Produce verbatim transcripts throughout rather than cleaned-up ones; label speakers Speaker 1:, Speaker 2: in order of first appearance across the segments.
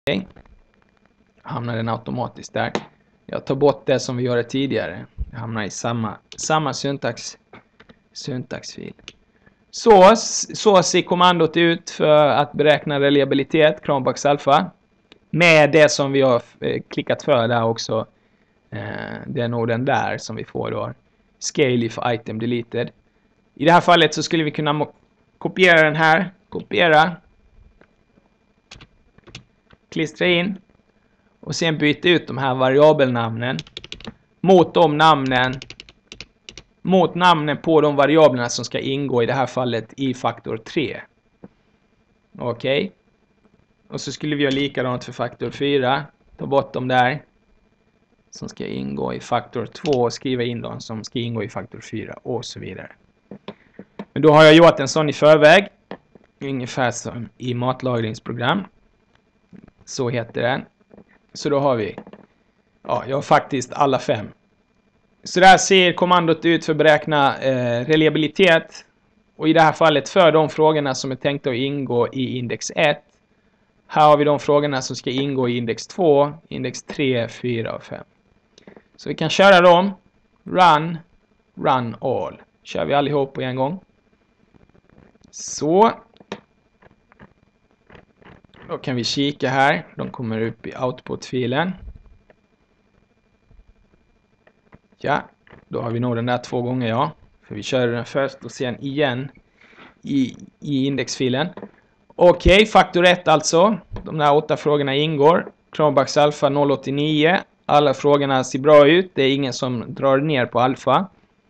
Speaker 1: Okej. Hamnar den automatiskt där. Jag tar bort det som vi gjorde tidigare. Jag hamnar i samma, samma syntax, syntaxfil. Så, så ser kommandot ut för att beräkna reliabilitet, Chromebox Alpha. Med det som vi har klickat för där också. Det är nog den där som vi får då. Scale if item deleted. I det här fallet så skulle vi kunna kopiera den här. Kopiera. Klistra in. Och sen byta ut de här variabelnamnen. Mot de namnen. Mot namnen på de variablerna som ska ingå i det här fallet i faktor tre. Okej. Okay. Och så skulle vi göra likadant för faktor fyra. Ta bort dem där. Som ska ingå i faktor två och skriva in dem som ska ingå i faktor fyra och så vidare. Men då har jag gjort en sån i förväg. Ungefär som i matlagringsprogram. Så heter den. Så då har vi. Ja, jag har faktiskt alla fem. Så där ser kommandot ut för att beräkna eh, reliabilitet. Och i det här fallet för de frågorna som är tänkta att ingå i index ett. Här har vi de frågorna som ska ingå i index två, index tre, fyra och fem. Så vi kan köra dem. Run, run all. Kör vi allihop på en gång. Så. Då kan vi kika här. De kommer upp i output-filen. Ja, då har vi nog den där två gånger, ja. För vi kör den först och sen igen i, i indexfilen. Okej, okay, faktor ett alltså. De där åtta frågorna ingår. Chromebox Alpha noll åttionio. Alla frågorna ser bra ut. Det är ingen som drar ner på alfa.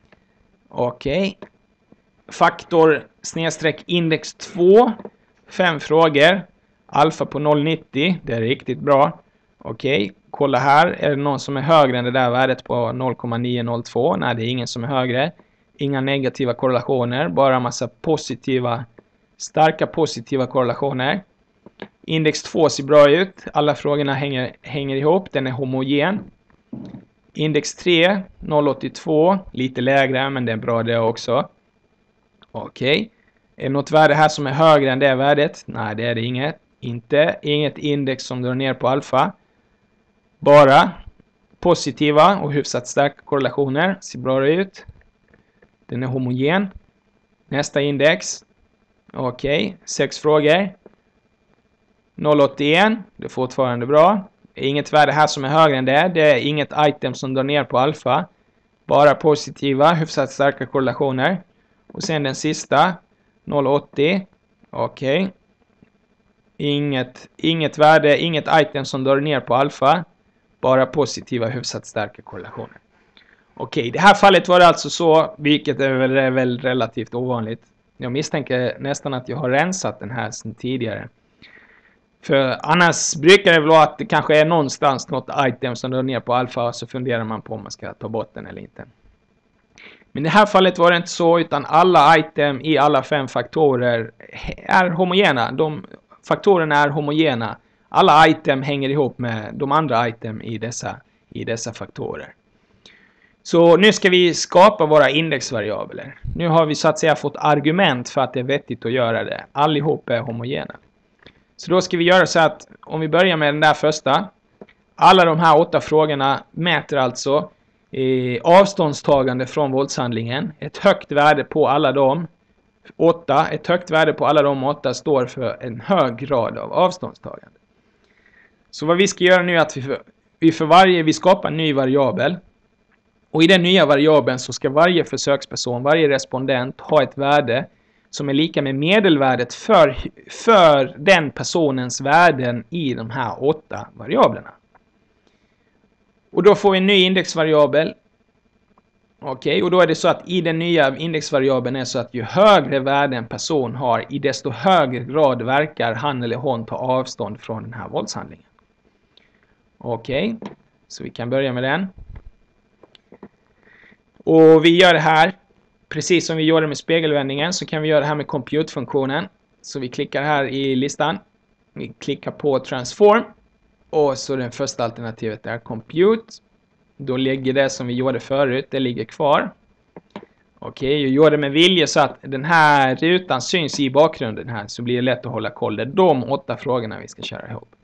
Speaker 1: Okej. Okay. Faktor snedstreck index två. Fem frågor. Alfa på noll nittio. Det är riktigt bra. Okej. Okay. Kolla här. Är det någon som är högre än det där värdet på noll komma nio noll två? Nej, det är ingen som är högre. Inga negativa korrelationer. Bara en massa positiva, starka positiva korrelationer. Index två ser bra ut. Alla frågorna hänger, hänger ihop. Den är homogen. Index tre, noll åttiotvå. Lite lägre, men det är bra det också. Okej. Okay. Är det något värde här som är högre än det värdet? Nej, det är det inget. Inte. Inget index som drar ner på alfa. Bara positiva och hyfsat starka korrelationer. Ser bra ut. Den är homogen. Nästa index. Okej. Okay. Sex frågor. noll åttioen. Det är fortfarande bra. Inget värde här som är högre än det. Det är inget item som drar ner på alfa. Bara positiva, hyfsat starka korrelationer. Och sen den sista. noll åttio. Okej. Okay. Inget, inget värde, inget item som drar ner på alfa. Bara positiva, hyfsat starka korrelationer. Okej, i det här fallet var det alltså så. Vilket är väl, är väl relativt ovanligt. Jag misstänker nästan att jag har rensat den här sedan tidigare. För annars brukar det väl vara att det kanske är någonstans något item som drar ner på alfa. Så funderar man på om man ska ta bort den eller inte. Men i det här fallet var det inte så, utan alla item i alla fem faktorer är homogena. De faktorerna är homogena. Alla item hänger ihop med de andra item i dessa, i dessa faktorer. Så nu ska vi skapa våra indexvariabler. Nu har vi så att säga fått argument för att det är vettigt att göra det. Allihop är homogena. Så då ska vi göra så att om vi börjar med den där första. Alla de här åtta frågorna mäter alltså eh, avståndstagande från våldshandlingen. Ett högt värde på alla de åtta. Ett högt värde på alla de åtta står för en hög grad av avståndstagande. Så vad vi ska göra nu är att vi för, vi för varje, vi skapar en ny variabel. Och i den nya variabeln så ska varje försöksperson, varje respondent ha ett värde som är lika med medelvärdet för, för den personens värden i de här åtta variablerna. Och då får vi en ny indexvariabel. Okej, okay, och då är det så att i den nya indexvariabeln är så att ju högre värde en person har, i desto högre grad verkar han eller hon ta avstånd från den här våldshandlingen. Okej, okay, så vi kan börja med den. Och vi gör det här, precis som vi gjorde med spegelvändningen, så kan vi göra det här med compute-funktionen. Så vi klickar här i listan. Vi klickar på transform. Och så det första alternativet är compute. Då ligger det som vi gjorde förut, det ligger kvar. Okej, jag gjorde det med vilja så att den här rutan syns i bakgrunden här. Så blir det lätt att hålla koll. Det är de åtta frågorna vi ska köra ihop.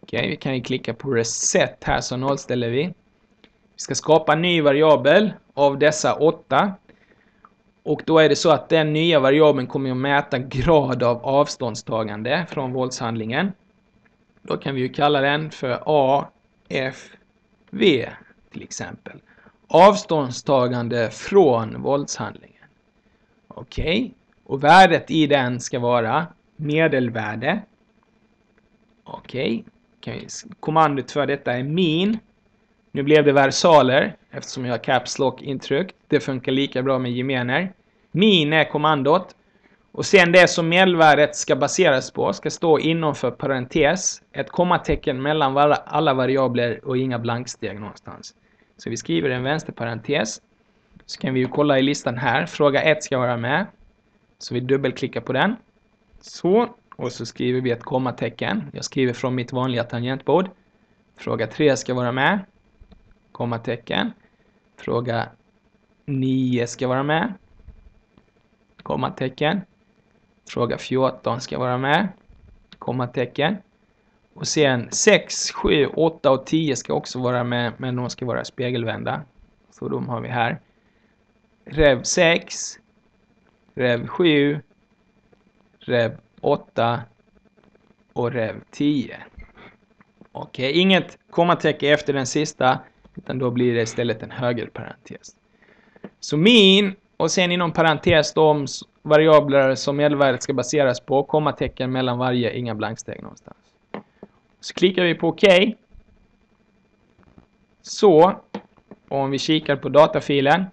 Speaker 1: Okej, vi kan ju klicka på reset här så nollställer vi. Vi ska skapa en ny variabel av dessa åtta. Och då är det så att den nya variabeln kommer att mäta grad av avståndstagande från våldshandlingen. Då kan vi ju kalla den för A F V till exempel. Avståndstagande från våldshandlingen. Okej, och värdet i den ska vara medelvärde. Okej, kommandot för detta är min. Nu blev det versaler eftersom jag har caps lock intryckt. Det funkar lika bra med gemener. Min är kommandot. Och sen det som medelvärdet ska baseras på ska stå innanför parentes. Ett kommatecken mellan alla variabler och inga blanksteg någonstans. Så vi skriver en vänsterparentes. Så kan vi ju kolla i listan här. Fråga ett ska vara med. Så vi dubbelklickar på den. Så. Och så skriver vi ett kommatecken. Jag skriver från mitt vanliga tangentbord. Fråga tre ska vara med. Kommatecken. Fråga nio ska vara med. Kommatecken. Fråga fjorton ska vara med. Kommatecken. Och sen sex, sju, åtta och tio ska också vara med. Men de ska vara spegelvända. Så de har vi här. Rev sex. Rev sju. Rev åtta. Och rev tio. Okej, inget kommatecken efter den sista. Utan då blir det istället en högerparentes. Så min och sen inom parentes de variabler som medelvärdet ska baseras på. Kommatecken mellan varje, inga blanksteg någonstans. Så klickar vi på OK. Så, om vi kikar på datafilen.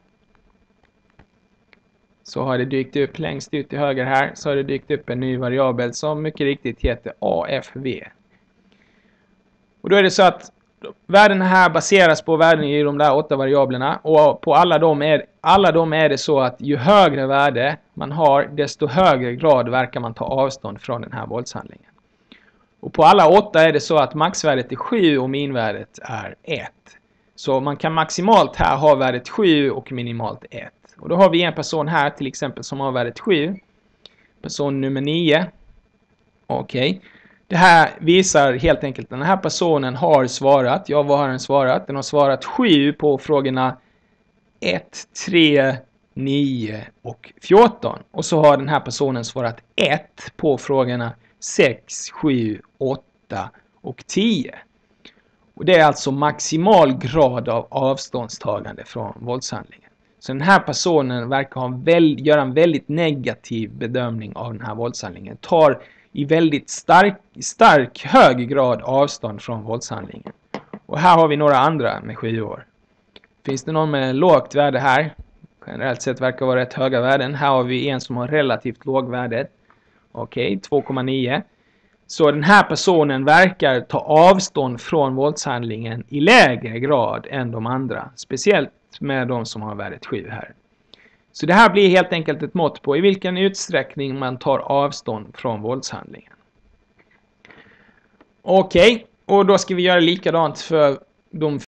Speaker 1: Så har det dykt upp längst ut till höger här. Så har det dykt upp en ny variabel som mycket riktigt heter A F V. Och då är det så att värdena här baseras på värden i de där åtta variablerna. Och på alla dem, är, alla dem är det så att ju högre värde man har, desto högre grad verkar man ta avstånd från den här våldshandlingen. Och på alla åtta är det så att maxvärdet är sju och minvärdet är ett. Så man kan maximalt här ha värdet sju och minimalt ett. Och då har vi en person här till exempel som har värdet sju. Person nummer nio. Okej. Okay. Det här visar helt enkelt att den här personen har svarat. Ja, vad har den svarat? Den har svarat sju på frågorna ett, tre, nio och fjorton. Och så har den här personen svarat ett på frågorna sex, sju, åtta och tio. Och det är alltså maximal grad av avståndstagande från våldshandlingen. Så den här personen verkar ha en väl, göra en väldigt negativ bedömning av den här våldshandlingen. Tar i väldigt stark, stark hög grad avstånd från våldshandlingen. Och här har vi några andra med sju år. Finns det någon med lågt värde här? Generellt sett verkar vara rätt höga värden. Här har vi en som har relativt låg värde. Okej, okay, två komma nio. Så den här personen verkar ta avstånd från våldshandlingen i lägre grad än de andra. Speciellt med de som har värdet sju här. Så det här blir helt enkelt ett mått på i vilken utsträckning man tar avstånd från våldshandlingen. Okej, okay, och då ska vi göra likadant för de